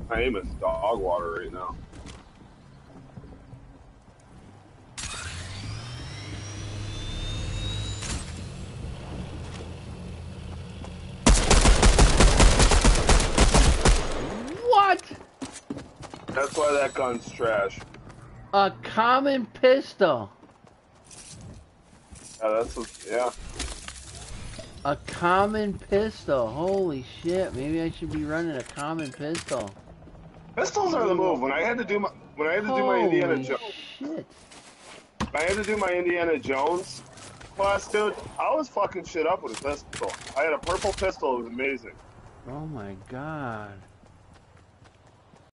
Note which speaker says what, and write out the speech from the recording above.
Speaker 1: My aim is dog water right now.
Speaker 2: What?
Speaker 1: That's why that gun's trash.
Speaker 2: A common pistol.
Speaker 1: Yeah, that's what, yeah.
Speaker 2: A common pistol. Holy shit. Maybe I should be running a common pistol.
Speaker 1: Pistols are the move. When I had to do my Indiana Jones.
Speaker 2: Shit.
Speaker 1: When I had to do my Indiana Jones class, dude, I was fucking shit up with a pistol. I had a purple pistol. It was amazing.
Speaker 2: Oh my god.